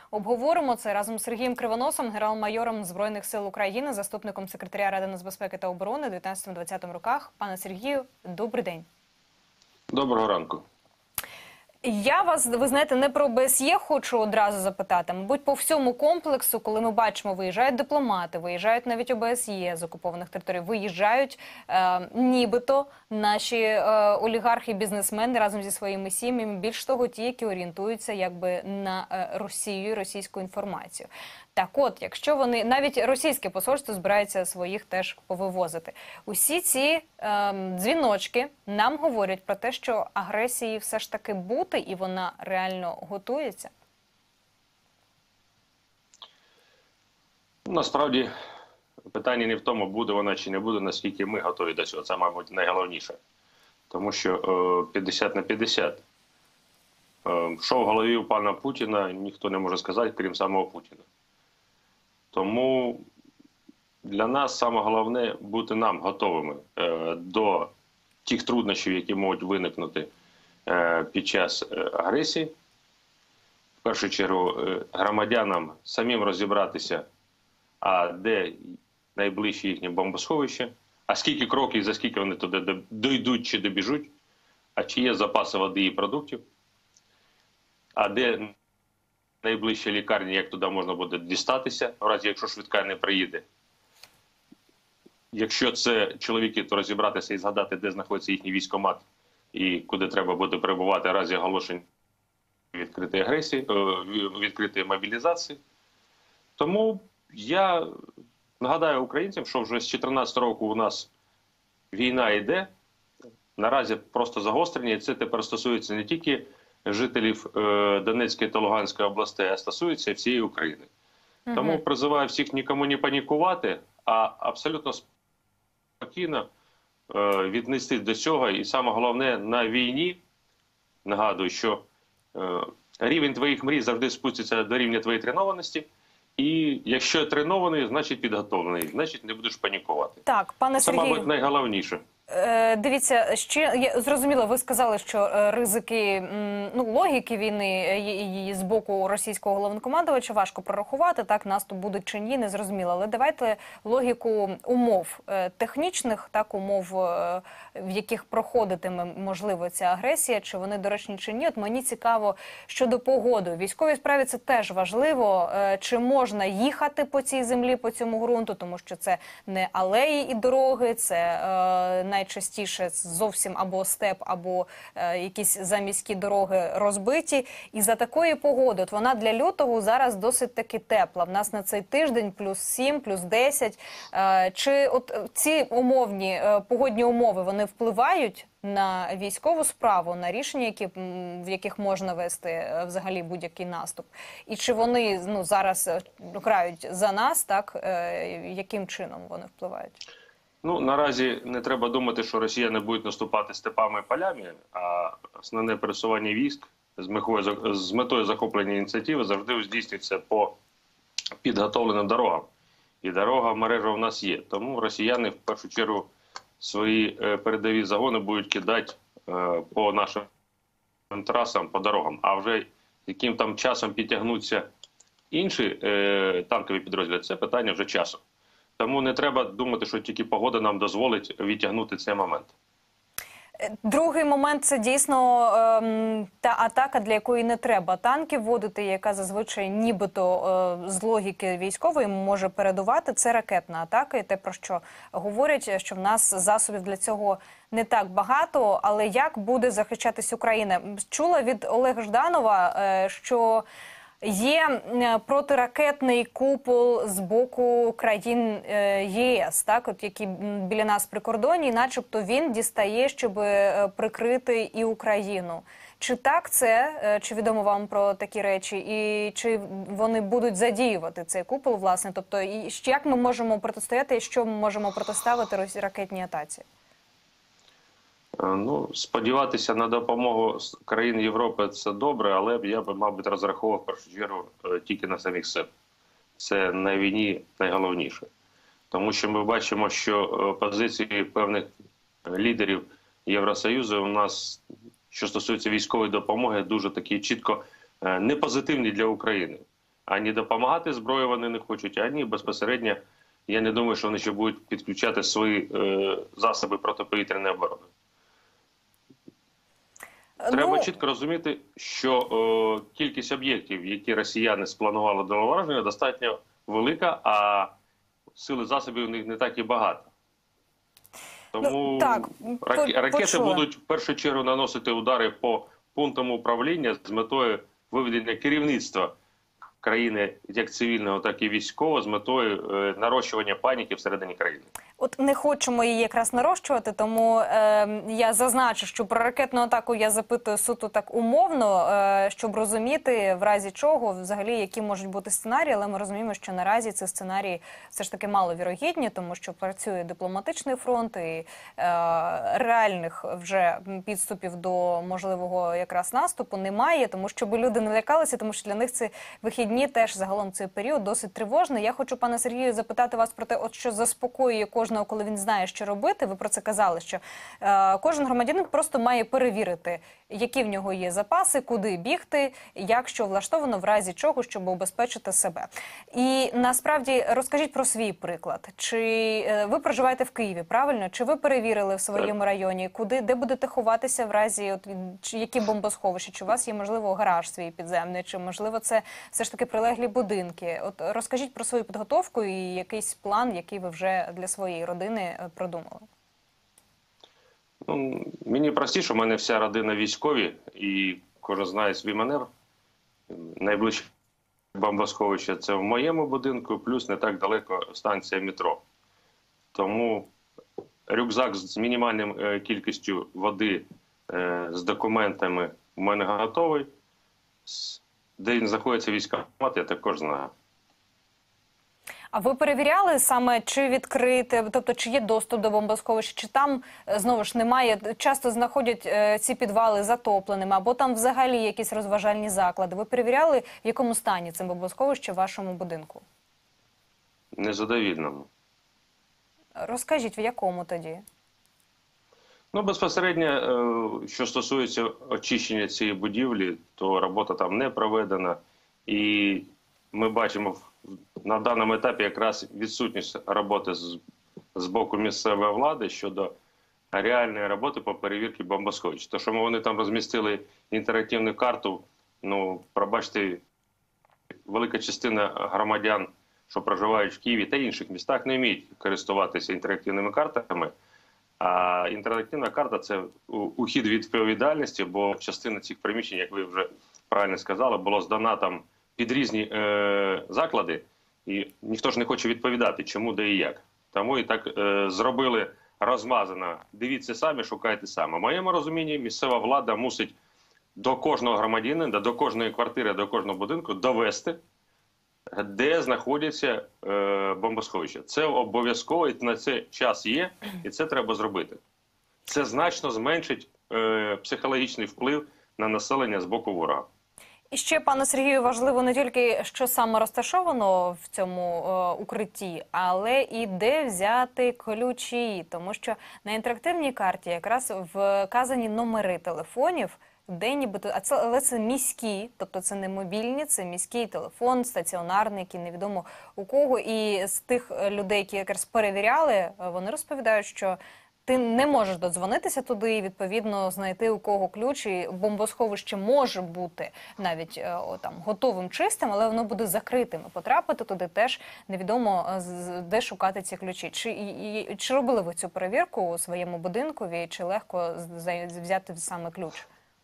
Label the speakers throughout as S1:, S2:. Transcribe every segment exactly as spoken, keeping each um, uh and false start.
S1: Обговоримо це разом з Сергієм Кривоносом, генерал-майором Збройних сил України, заступником секретаря Ради нацбезпеки та оборони у дев'ятнадцятому-двадцятому роках. Пане Сергію, добрий день.
S2: Доброго ранку.
S1: Я вас, ви знаєте, не про ОБСЄ хочу одразу запитати. Мабуть, по всьому комплексу, коли ми бачимо, виїжджають дипломати, виїжджають навіть ОБСЄ з окупованих територій, виїжджають е, нібито наші е, олігархи, бізнесмени разом зі своїми сім'ями. Більш того, ті, які орієнтуються якби на е, Росію і російську інформацію. Так от, якщо вони, навіть російське посольство збирається своїх теж повивозити. Усі ці е, дзвіночки нам говорять про те, що агресії все ж таки бути, і вона реально готується.
S2: Насправді, питання не в тому, буде вона чи не буде, наскільки ми готові до цього. Це, мабуть, найголовніше. Тому що е, п'ятдесят на п'ятдесят. Е, що в голові у пана Путіна, ніхто не може сказати, крім самого Путіна. Тому для нас саме головне бути нам готовими е, до тих труднощів, які можуть виникнути е, під час е, агресії. В першу чергу е, громадянам самим розібратися, а де найближче їхнє бомбосховище, а скільки кроків, за скільки вони туди дійдуть чи добіжуть, а чи є запаси води і продуктів, а де найближча лікарня, як туди можна буде дістатися, в разі якщо швидка не приїде. Якщо це чоловіки, то розібратися і згадати, де знаходиться їхній військкомат і куди треба буде перебувати в разі оголошень відкритої агресії, відкритої мобілізації. Тому я нагадаю українцям, що вже з дві тисячі чотирнадцятого року у нас війна йде, наразі просто загострення, і це тепер стосується не тільки жителів е, Донецької та Луганської областей, а стосується всієї України. Угу. Тому призиваю всіх нікому не панікувати, а абсолютно спокійно е, віднестись до цього. І саме головне, на війні, нагадую, що е, рівень твоїх мрій завжди спуститься до рівня твоєї тренованості. І якщо тренований, значить підготовлений, значить не будеш панікувати.
S1: Так, пане Сергію.
S2: Це, мабуть, найголовніше.
S1: Е, дивіться, ще я зрозуміло, ви сказали, що е, ризики, ну, логіки війни її з боку російського головнокомандувача важко прорахувати, так, наступ буде чи ні, не зрозуміло. Але давайте логіку умов е, технічних, так, умов, е, в яких проходитиме, можливо, ця агресія, чи вони доречні чи ні. От мені цікаво щодо погоди. У військовій справі це теж важливо, е, чи можна їхати по цій землі, по цьому ґрунту, тому що це не алеї і дороги, це е, найчастіше зовсім або степ, або е, якісь заміські дороги розбиті. І за такої погоди, от вона для лютого зараз досить таки тепла. В нас на цей тиждень плюс сім, плюс десять. Е, чи от ці умовні е, погодні умови, вони впливають на військову справу, на рішення, які, в яких можна вести е, взагалі будь-який наступ? І чи вони, ну, зараз грають за нас, так? Е, яким чином вони впливають?
S2: Ну, наразі не треба думати, що Росія не буде наступати степами і полями, а основне пересування військ з метою, з метою захоплення ініціативи завжди здійснюється по підготовленим дорогам. І дорога, мережа у нас є. Тому росіяни в першу чергу свої передові загони будуть кидати по нашим трасам, по дорогам. А вже яким там часом підтягнуться інші танкові підрозділи, це питання вже часу. Тому не треба думати, що тільки погода нам дозволить відтягнути цей момент.
S1: Другий момент – це дійсно ем, та атака, для якої не треба танки вводити, яка зазвичай нібито е, з логіки військової може передувати. Це ракетна атака, і те, про що говорять, що в нас засобів для цього не так багато. Але як буде захищатись Україна? Чула від Олега Жданова, е, що є протиракетний купол з боку країн ЄС, так, от які біля нас при кордоні, начебто він дістає, щоб прикрити і Україну. Чи так це, чи відомо вам про такі речі, і чи вони будуть задіювати цей купол, власне? Тобто, і як ми можемо протистояти, і що ми можемо протиставити ракетній атаці?
S2: Ну, сподіватися на допомогу країн Європи – це добре, але я б, мабуть, розраховував в першу чергу тільки на самих себе. Це на війні найголовніше. Тому що ми бачимо, що позиції певних лідерів Євросоюзу у нас, що стосується військової допомоги, дуже такі чітко непозитивні для України. Ані допомагати зброю вони не хочуть, ані безпосередньо, я не думаю, що вони ще будуть підключати свої е, засоби протиповітряної оборони. Треба
S1: Ну,
S2: чітко розуміти, що е, кількість об'єктів, які росіяни спланували до ураження, достатньо велика, а сили засобів у них не так і багато. Тому
S1: Ну, так,
S2: раки-
S1: по-
S2: ракети
S1: почула.
S2: будуть в першу чергу наносити удари по пунктам управління з метою виведення керівництва країни як цивільного, так і військового, з метою е, нарощування паніки всередині країни.
S1: От не хочемо її якраз нарощувати, тому е, я зазначу, що про ракетну атаку я запитую суто так умовно, е, щоб розуміти, в разі чого, взагалі, які можуть бути сценарії, але ми розуміємо, що наразі ці сценарії все ж таки маловірогідні, тому що працює дипломатичний фронт і е, реальних вже підступів до можливого якраз наступу немає, тому щоб люди не лякалися, тому що для них ці вихідні теж загалом цей період досить тривожний. Я хочу, пане Сергію, запитати вас про те, от що заспокоює кожного, коли він знає, що робити. Ви про це казали, що е, кожен громадянин просто має перевірити, які в нього є запаси, куди бігти, як що влаштовано, в разі чого, щоб убезпечити себе. І насправді розкажіть про свій приклад. Чи е, ви проживаєте в Києві, правильно? Чи ви перевірили в своєму районі, куди, де будете ховатися в разі, от, чи які бомбосховища? Чи у вас є, можливо, гараж свій підземний, чи, можливо, це все ж таки прилеглі будинки? От розкажіть про свою підготовку і якийсь план, який ви вже для своєї родини е, продумали.
S2: Ну, мені простіше, у мене вся родина військові, і кожен знає свій маневр. Найближче бомбосховище – це в моєму будинку, плюс не так далеко станція метро. Тому рюкзак з мінімальною е, кількістю води, е, з документами у мене готовий. С- Де він знаходиться військкомат, я також знаю.
S1: А ви перевіряли саме, чи відкрите, тобто чи є доступ до бомбосховища, чи там, е, знову ж, немає, часто знаходять е, ці підвали затопленими, або там взагалі якісь розважальні заклади. Ви перевіряли, в якому стані це бомбосховище в вашому будинку?
S2: Незадовільному.
S1: Розкажіть, в якому тоді?
S2: Ну, безпосередньо, е, що стосується очищення цієї будівлі, то робота там не проведена. І ми бачимо в- на даному етапі якраз відсутність роботи з, з боку місцевої влади щодо реальної роботи по перевірці бомбосховищ. То, що вони там розмістили інтерактивну карту, ну, пробачте, велика частина громадян, що проживають в Києві та інших містах, не вміють користуватися інтерактивними картами. А інтерактивна карта – це у- ухід від відповідальності, бо частина цих приміщень, як ви вже правильно сказали, було здана там під різні е, заклади, і ніхто ж не хоче відповідати, чому, де і як. Тому і так е, зробили розмазано. Дивіться самі, шукайте самі. В моєму розумінні місцева влада мусить до кожного громадянина, до кожної квартири, до кожного будинку довести, де знаходяться е, бомбосховища. Це обов'язково, і на це час є, і це треба зробити. Це значно зменшить е, психологічний вплив на населення з боку ворога.
S1: І ще, пане Сергію, важливо не тільки, що саме розташовано в цьому е, укритті, але і де взяти ключі. Тому що на інтерактивній карті якраз вказані номери телефонів, де нібито, а це, але це міські, тобто це не мобільні, це міський телефон, стаціонарний, який невідомо у кого. І з тих людей, які якраз перевіряли, вони розповідають, що ти не можеш додзвонитися туди і, відповідно, знайти у кого ключ. І бомбосховище може бути навіть е, о, там, готовим, чистим, але воно буде закритим. І потрапити туди теж невідомо, е, з- де шукати ці ключі. Чи, і, і, чи робили ви цю перевірку у своєму будинкові, чи легко з- за- взяти саме ключ?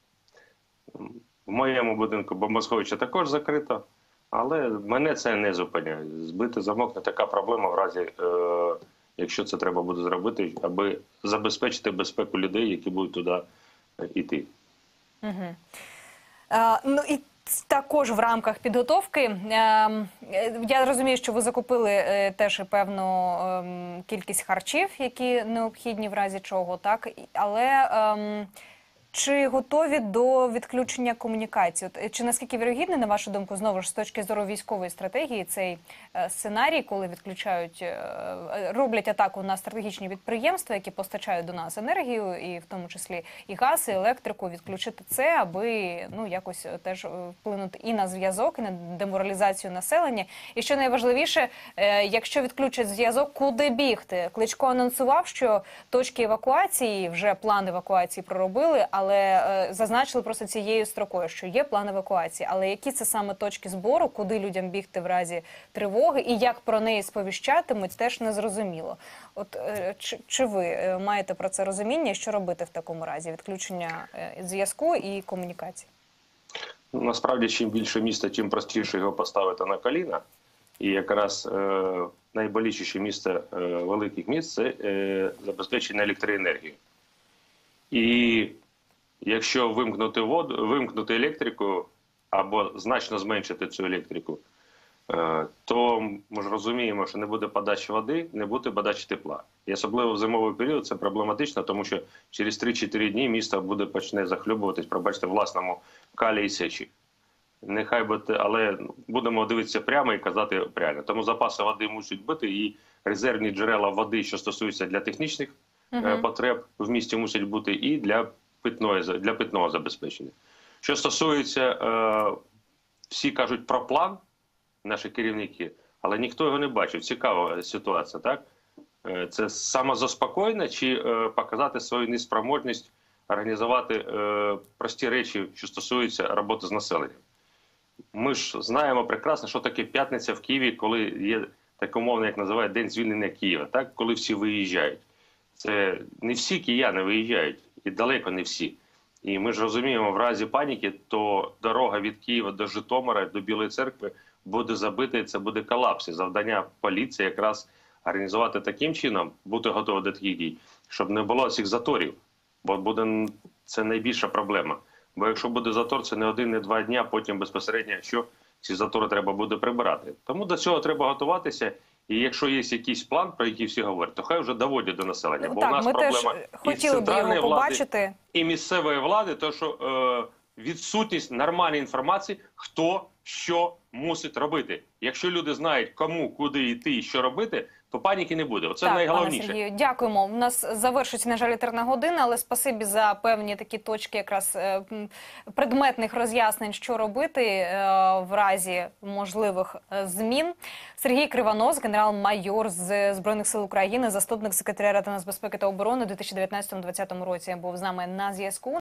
S2: В моєму будинку бомбосховище також закрито, але мене це не зупиняє. Збити замок не така проблема в разі, е, якщо це треба буде зробити, аби забезпечити безпеку людей, які будуть туди йти.
S1: Угу. А, ну і також в рамках підготовки, е, е, я розумію, що ви закупили е, теж певну е, кількість харчів, які необхідні в разі чого, так? І- Але е, Чи готові до відключення комунікацій? От, чи наскільки вірогідний, на вашу думку, знову ж з точки зору військової стратегії, цей е, сценарій, коли відключають, е, роблять атаку на стратегічні підприємства, які постачають до нас енергію, і в тому числі і газ, і електрику, відключити це, аби ну якось теж вплинути і на зв'язок, і на деморалізацію населення. І що найважливіше, е, якщо відключать зв'язок, куди бігти? Кличко анонсував, що точки евакуації, вже план евакуації проробили, але е, зазначили просто цією строкою, що є план евакуації. Але які це саме точки збору, куди людям бігти в разі тривоги і як про неї сповіщатимуть, теж не зрозуміло. От е, чи, чи ви е, маєте про це розуміння, що робити в такому разі? Відключення е, зв'язку і комунікації?
S2: Ну, насправді, чим більше міста, тим простіше його поставити на коліна. І якраз е, найболючіше місце е, великих міст – це е, забезпечення електроенергії. І якщо вимкнути воду, вимкнути електрику або значно зменшити цю електрику, е, то ми ж розуміємо, що не буде подачі води, не буде подачі тепла. І особливо в зимовий період це проблематично, тому що через три-чотири дні місто буде почне захлюбуватись, пробачте, власному калі і сечі. Нехай буде, але будемо дивитися прямо і казати прямо. Тому запаси води мусять бути, і резервні джерела води, що стосуються для технічних uh-huh. потреб, в місті мусять бути і для питної, для питного забезпечення. Що стосується, е, всі кажуть про план, наші керівники, але ніхто його не бачив. Цікава ситуація, так? Е, це самозаспокійно чи е, показати свою неспроможність організувати е, прості речі, що стосуються роботи з населенням. Ми ж знаємо прекрасно, що таке п'ятниця в Києві, коли є так умовно, як називають, День звільнення Києва, так? Коли всі виїжджають. Це не всі кияни виїжджають, і далеко не всі. І ми ж розуміємо, в разі паніки, то дорога від Києва до Житомира, до Білої церкви буде забита, і це буде колапс. І завдання поліції якраз організувати таким чином, бути готові до таких дій, щоб не було цих заторів. Бо буде це найбільша проблема. Бо якщо буде затор, це не один, не два дні, а потім безпосередньо, що ці затори треба буде прибирати. Тому до цього треба готуватися. І якщо є якийсь план, про який всі говорять, то хай вже доводять до населення.
S1: Ну,
S2: бо
S1: так,
S2: у нас
S1: ми
S2: проблема
S1: теж
S2: і
S1: хотіли б
S2: центральної
S1: його
S2: влади,
S1: побачити.
S2: і місцевої влади, то що е, відсутність нормальної інформації, хто що мусить робити. Якщо люди знають, кому, куди йти і що робити, то паніки не буде. Оце
S1: так,
S2: найголовніше.
S1: Пане Сергію, дякуємо. У нас завершується, на жаль, етерна година, але спасибі за певні такі точки якраз е, предметних роз'яснень, що робити е, в разі можливих е, змін. Сергій Кривонос, генерал-майор з Збройних сил України, заступник секретаря Ради нацбезпеки та оборони у дві тисячі дев'ятнадцятому - двадцятому році, був з нами на зв'язку.